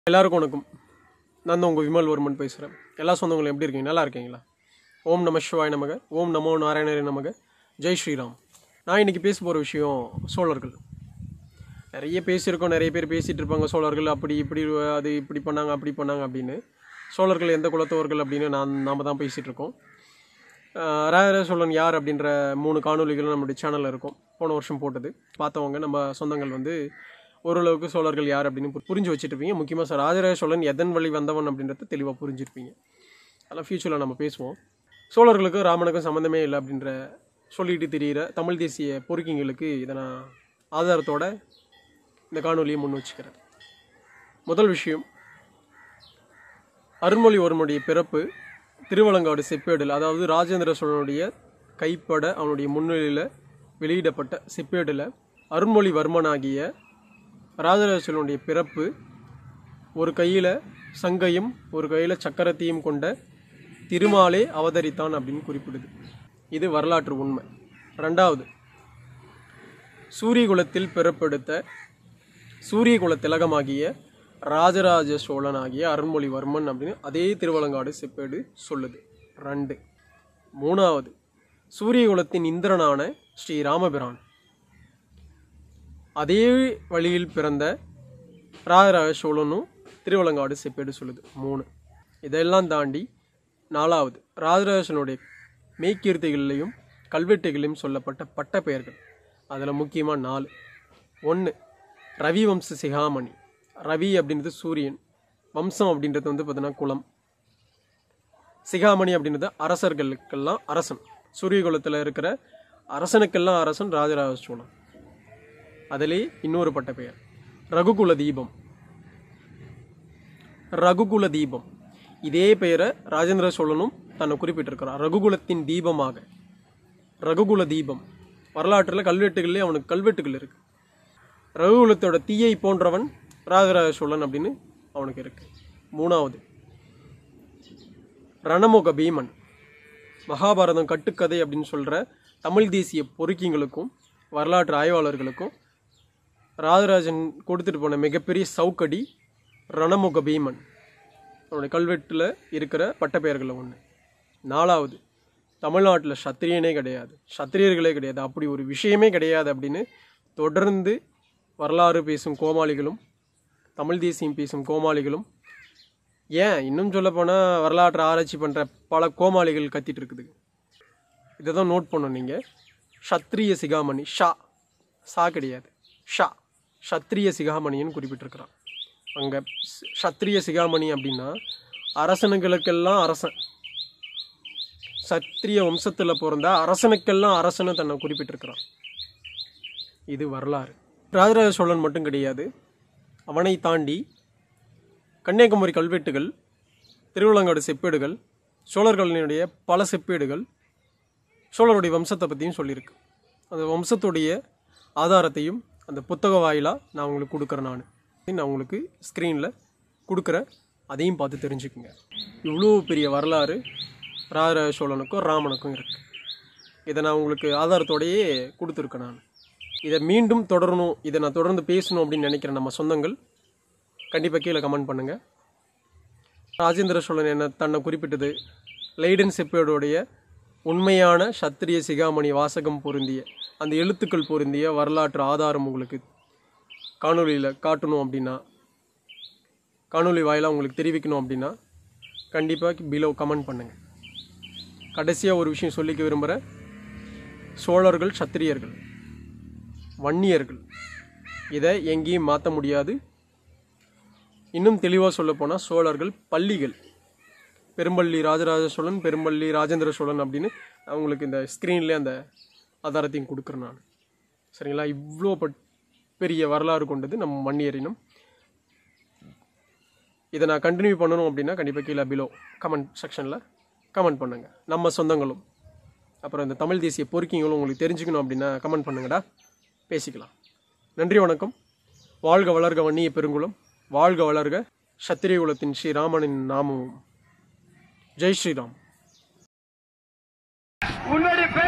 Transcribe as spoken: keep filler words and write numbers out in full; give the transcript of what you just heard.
எல்லாருக்கும் வணக்கம். நான் தான் உங்கள் விமல் வர்மன் பேசுகிறேன். எல்லா சொந்தங்களும் எப்படி இருக்கீங்க? நல்லா இருக்கீங்களா? ஓம் நம சிவாய நமக, ஓம் நமோ நாராயணரே நமக, ஜெய் ஸ்ரீராம். நான் இன்றைக்கி பேச போகிற விஷயம் சோழர்கள். நிறைய பேசியிருக்கோம், நிறைய பேர் பேசிகிட்டு இருப்பாங்க சோழர்கள் அப்படி இப்படி அது இப்படி பண்ணாங்க அப்படி பண்ணாங்க அப்படின்னு. சோழர்கள் எந்த குலத்தவர்கள் அப்படின்னு நான் நாம் தான் பேசிகிட்டு இருக்கோம். ராஜராஜ சோழன் யார் அப்படின்ற மூணு காணொலிகளும் நம்மளுடைய சேனலில் இருக்கும். போன வருஷம் போட்டது பார்த்தவங்க நம்ம சொந்தங்கள் வந்து ஓரளவுக்கு சோழர்கள் யார் அப்படின்னு புரிஞ்சு வச்சுருப்பீங்க. முக்கியமாக சார் ராஜராஜ சோழன் எதன் வழி வந்தவன் அப்படின்றத தெளிவாக புரிஞ்சிருப்பீங்க. அதெல்லாம் ஃபியூச்சரில் நம்ம பேசுவோம். சோழர்களுக்கும் ராமனுக்கும் சம்மந்தமே இல்லை அப்படின்ற சொல்லிட்டு தெரிகிற தமிழ் தேசிய பொறுக்கிங்களுக்கு இதை நான் ஆதாரத்தோட இந்த காணொலியை முன் வச்சுக்கிறேன். முதல் விஷயம், அருண்மொழிவர்மனுடைய பிறப்பு திருவலங்காடு செப்பேடில், அதாவது ராஜேந்திர சோழனுடைய கைப்பட அவனுடைய முன்னிலையில் வெளியிடப்பட்ட செப்பேடில் அருண்மொழிவர்மனாகிய ராஜராஜ சோழனுடைய பிறப்பு ஒரு கையில் சங்கையும் ஒரு கையில் சக்கரத்தையும் கொண்ட திருமாலே அவதரித்தான் அப்படின்னு குறிப்பிடுது. இது வரலாற்று உண்மை. ரெண்டாவது, சூரிய குலத்தில் பிறப்பெடுத்த சூரிய குல திலகமாகிய ராஜராஜ சோழன் ஆகிய அருண்மொழிவர்மன் அப்படின்னு அதே திருவலங்காடு செப்பேடு சொல்லுது. ரெண்டு. மூணாவது, சூரிய குலத்தின் இந்திரனான ஸ்ரீ ராமபிரான் அதே வழியில் பிறந்த ராஜராஜ சோழனும் திருவலங்காடு செப்பேடு சொல்லுது. மூணு. இதெல்லாம் தாண்டி நாலாவது, ராஜராஜ சோழனுடைய மெய்கீர்த்திகளிலையும் கல்வெட்டுகளிலும் சொல்லப்பட்ட பட்ட பெயர்கள். அதில் முக்கியமாக நாலு. ஒன்று, ரவி வம்ச சிகாமணி. ரவி அப்படின்றது சூரியன், வம்சம் அப்படின்றது வந்து பார்த்தீங்கன்னா குலம், சிகாமணி அப்படின்றது அரசர்களுக்கெல்லாம் அரசன். சூரிய குலத்தில் இருக்கிற அரசனுக்கெல்லாம் அரசன் ராஜராஜ சோழன். அதிலே இன்னொரு பட்ட பெயர் ரகுகுல தீபம். ரகுகுல தீபம் இதே பெயரை ராஜேந்திர சோழனும் தன்னை குறிப்பிட்டிருக்கிறார், ரகுகுலத்தின் தீபமாக. ரகுகுல தீபம் வரலாற்றில் கல்வெட்டுகளே அவனுக்கு கல்வெட்டுகள் இருக்கு. ரகுகுலத்தோட தீயை போன்றவன் ராஜராஜ சோழன் அப்படின்னு அவனுக்கு இருக்கு. மூணாவது, ரணமுக பீமன். மகாபாரதம் கட்டுக்கதை அப்படின்னு சொல்ற தமிழ் தேசிய பொறுக்கிங்களுக்கும் வரலாற்று ஆய்வாளர்களுக்கும் ராஜராஜன் கொடுத்துட்டு போன மிகப்பெரிய சவுக்கடி ரணமுக பீமன். அவனுடைய கல்வெட்டில் இருக்கிற பட்டப்பெயர்களில் ஒன்று. நாலாவது, தமிழ்நாட்டில் சத்திரியனே கிடையாது, சத்திரியர்களே கிடையாது, அப்படி ஒரு விஷயமே கிடையாது அப்படின்னு தொடர்ந்து வரலாறு பேசும் கோமாளிகளும் தமிழ் தேசியம் பேசும் கோமாளிகளும், ஏன் இன்னும் சொல்லப்போனால் வரலாற்று ஆராய்ச்சி பண்ணுற பல கோமாளிகள் கத்திட்டு இருக்குது. இதை தான் நோட் பண்ணணும் நீங்கள். சத்திரிய சிகாமணி, ஷா சா கிடையாது, ஷா சத்திரிய சிகாமணின்னு குறிப்பிட்டிருக்கிறான். அங்கே சத்திரிய சிகாமணி அப்படின்னா அரசனுங்களுக்கெல்லாம் அரசன், சத்திரிய வம்சத்தில் பிறந்த அரசனுக்கெல்லாம் அரசனை தன்னை குறிப்பிட்டிருக்கிறான். இது வரலாறு. ராஜராஜ சோழன் மட்டும் கிடையாது, அவனை தாண்டி கன்னியாகுமரி கல்வெட்டுகள், திருவலங்காடு செப்பேடுகள், சோழர்களினுடைய பல செப்பேடுகள் சோழருடைய வம்சத்தை பற்றியும் சொல்லியிருக்கு. அந்த வம்சத்துடைய ஆதாரத்தையும் அந்த புத்தக வாயிலாக நான் உங்களுக்கு கொடுக்குறேன். நான் நான் உங்களுக்கு ஸ்க்ரீனில் கொடுக்குறேன், அதையும் பார்த்து தெரிஞ்சுக்குங்க. இவ்வளோ பெரிய வரலாறு ராஜராஜ சோழனுக்கும் ராமனுக்கும் இருக்குது. இதை நான் உங்களுக்கு ஆதாரத்தோடையே கொடுத்துருக்கேன். நான் இதை மீண்டும் தொடரணும், இதை நான் தொடர்ந்து பேசணும் அப்படின்னு நினைக்கிறேன் நம்ம சொந்தங்கள். கண்டிப்பாக கீழே கமெண்ட் பண்ணுங்கள். ராஜேந்திர சோழன் என்ன தன்னை குறிப்பிட்டது லைடன் செப்பேடோடைய உண்மையான சத்திரிய சிகாமணி வாசகம் பொருந்திய அந்த எழுத்துக்கள் பொருந்திய வரலாற்று ஆதாரம் உங்களுக்கு காணொலியில் காட்டணும் அப்படின்னா, காணொலி வாயிலாக உங்களுக்கு தெரிவிக்கணும் அப்படின்னா கண்டிப்பாக பிலோ கமெண்ட் பண்ணுங்கள். கடைசியாக ஒரு விஷயம் சொல்லிக்க விரும்புகிறேன். சோழர்கள் சத்திரியர்கள், வன்னியர்கள், இதை எங்கேயும் மாற்ற முடியாது. இன்னும் தெளிவாக சொல்லப்போனால் சோழர்கள் பள்ளிகள். பெரும்பள்ளி ராஜராஜ சோழன், பெரும்பள்ளி ராஜேந்திர சோழன் அப்படின்னு அவங்களுக்கு இந்த ஸ்க்ரீன்லேயே அந்த ஆதாரத்தையும் கொடுக்குறேன் நான். சரிங்களா? இவ்வளோ பெரிய வரலாறு கொண்டது நம்ம வன்னியரினம். இதை நான் கண்டினியூ பண்ணணும் அப்படின்னா கண்டிப்பாக கீழே பிலோ கமெண்ட் செக்ஷனில் கமெண்ட் பண்ணுங்கள். நம்ம சொந்தங்களும் அப்புறம் இந்த தமிழ் தேசிய பொறுக்கிங்களும் உங்களுக்கு தெரிஞ்சுக்கணும் அப்படின்னா கமெண்ட் பண்ணுங்கடா, பேசிக்கலாம். நன்றி, வணக்கம். வாழ்க வளர்க வன்னிய பெருங்குளம், வாழ்க வளர்க சத்திரிய குலத்தின் ஸ்ரீராமனின் நாமமும். ஜெய் ஸ்ரீராம்.